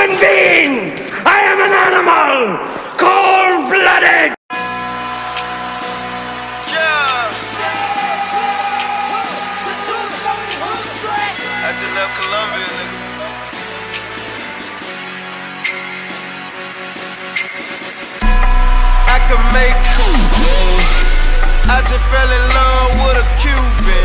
human being. I am an animal, cold-blooded. I just left Columbia, nigga. I could make I just fell in love with a Cuban.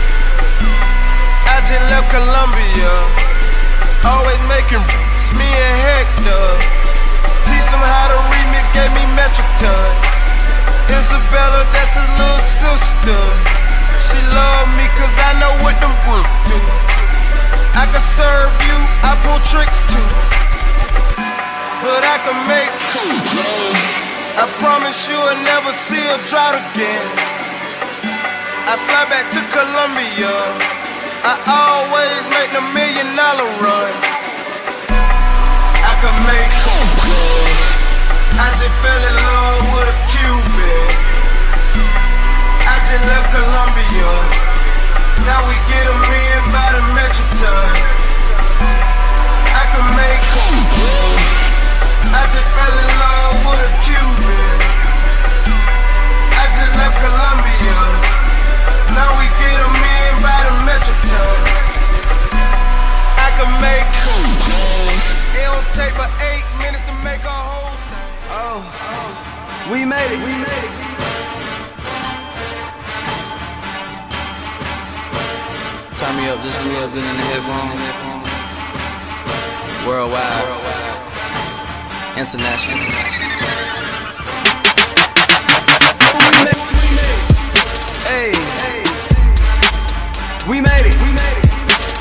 I just left Columbia. Always making me and Hector. Teach them how to remix, gave me metric tons. Isabella, that's his little sister. She love me cause I know what them brutes do. I can serve you, I pull tricks too. But I can make I promise you'll never see a drought again. I fly back to Columbia. I always make the $1 million runs. I can make I just fell in love with a Cuban. I just left Columbia. Now we get $1 million by the metric tons. I can make I just fell in love with a Cuban. I just left Columbia. Now we get $1 million by the metric tons. I can make it don't take but 8 minutes to make a whole thing. Oh, we made it. We made it. Turn me up just a little bit in the headphone. Worldwide. International. Hey, we made it. We made it.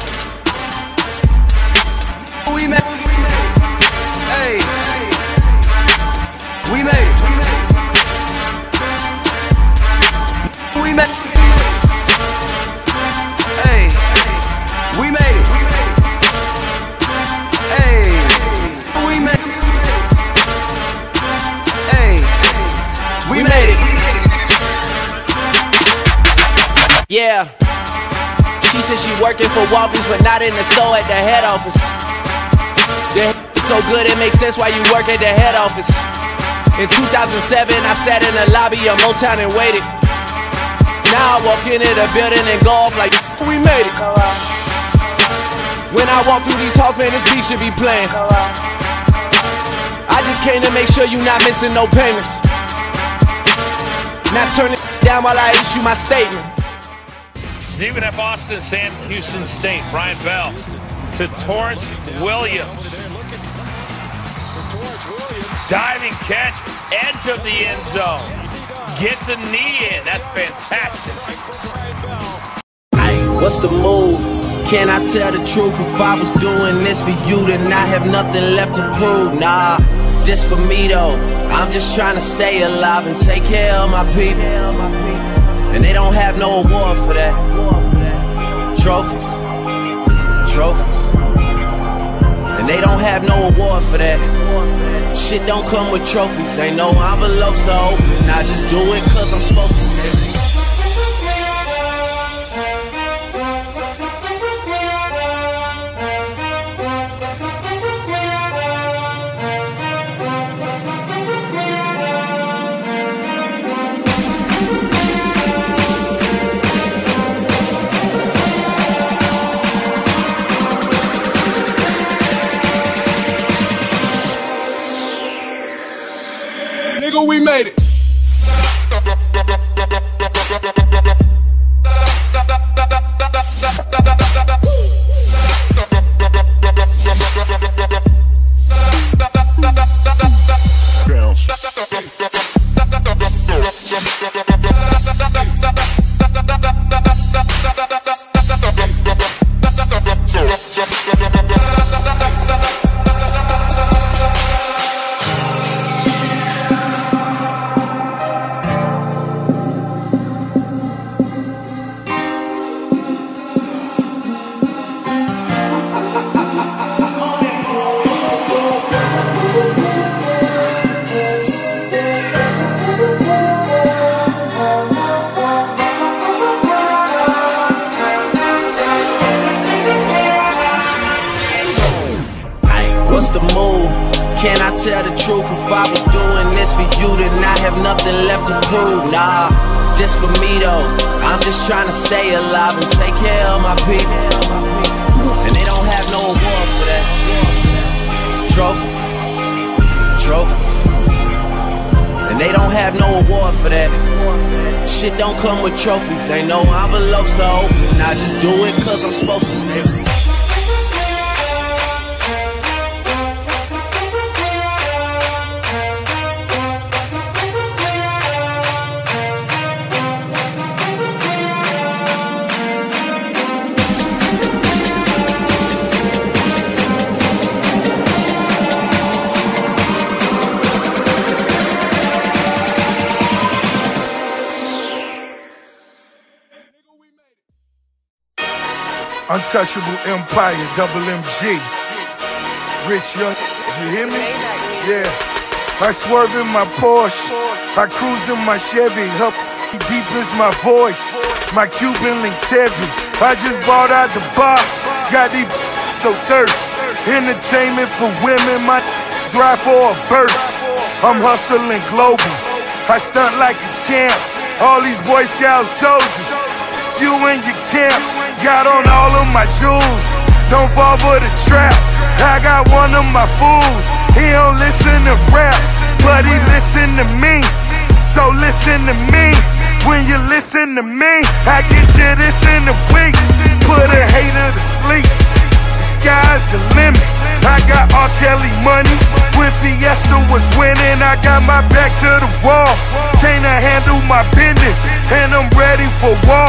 We made it. Hey, we made it. We made it. Hey, we made it. Hey, we made it. We made it. Yeah. She said she working for Walgreens, but not in the store at the head office. The so good it makes sense why you work at the head office. In 2007, I sat in the lobby of Motown and waited. Now I walk into the building and go off like we made it. When I walk through these halls, man, this beat should be playing. I just came to make sure you not missing no payments. Now turn it down while I issue my statement. Stephen F. Austin, Sam Houston State. Brian Bell to Torrance Williams. Diving catch, edge of the end zone. Gets a knee in. That's fantastic. What's the move? Can I tell the truth? If I was doing this for you, then I have nothing left to prove. Nah, this for me though. I'm just trying to stay alive and take care of my people. And they don't have no award for that. Trophies. And they don't have no award for that. Shit don't come with trophies. Ain't no envelopes to open. I just do it cause I'm supposed to. We made it. the move? Can I tell the truth? If I was doing this for you, then I have nothing left to prove. Nah, this for me though. I'm just trying to stay alive and take care of my people. And they don't have no award for that. Trophies, trophies. And they don't have no award for that. Shit don't come with trophies. Ain't no envelopes to open. I just do it cause I'm supposed to. Untouchable Empire, double MG. Rich young, you hear me? Yeah. I swerve in my Porsche, I cruise in my Chevy. Up deep is my voice, my Cuban links heavy. I just bought out the bar, got these so thirst. Entertainment for women, my drive for a burst. I'm hustling global, I stunt like a champ. All these Boy Scout soldiers, you in your camp. Got on all of my jewels, don't fall for the trap. I got one of my fools, he don't listen to rap, but he listen to me. So listen to me, when you listen to me, I get you this in a week. Put a hater to sleep, the sky's the limit. I got R. Kelly money, when Fiesta was winning, I got my back to the wall. Can't handle my business, and I'm ready for war.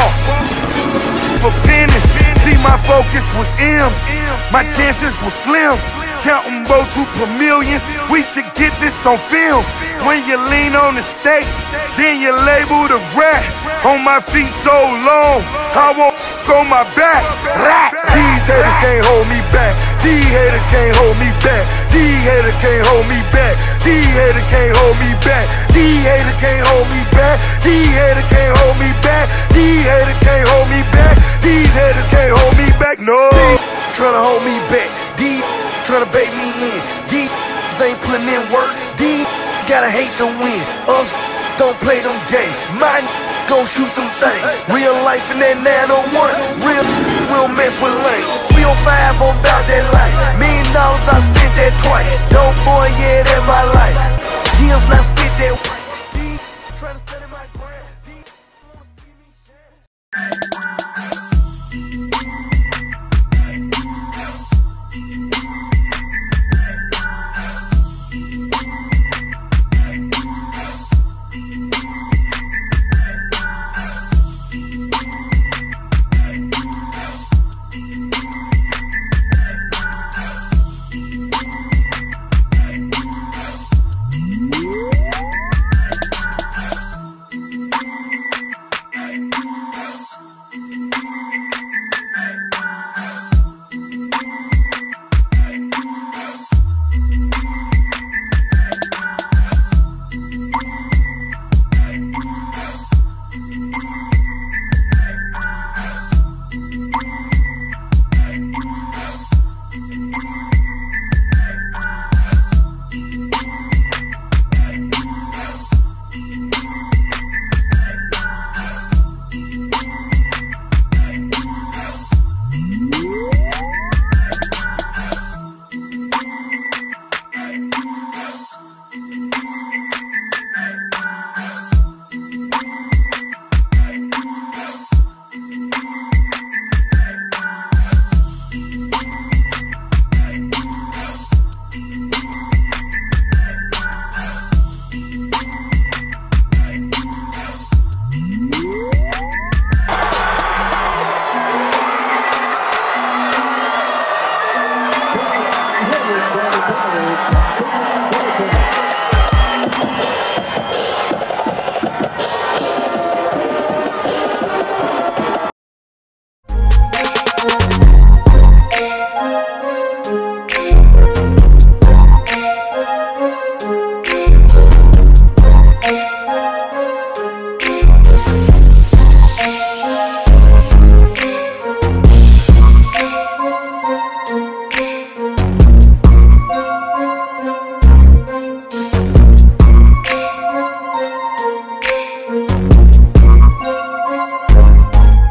For pennies, see my focus was M's, my chances were slim. Counting both per millions, we should get this on film. When you lean on the stake, then you label the rat. On my feet so long, I won't on my back. Rat. These haters can't hold me back. These haters can't hold me back. These haters can't hold me back. These haters can't hold me back. These haters can't hold me back. These haters can't hold me back. These haters can't hold me back. These haters can't hold me back. No, tryna hold me back. These tryna bait me in. These ain't putting in work. These gotta hate to win. Us don't play them games. My gon' shoot them things. Real life in that 901. Real, we don't mess with lame. 305 on bout that line.